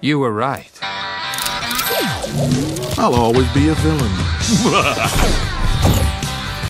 You were right. I'll always be a villain.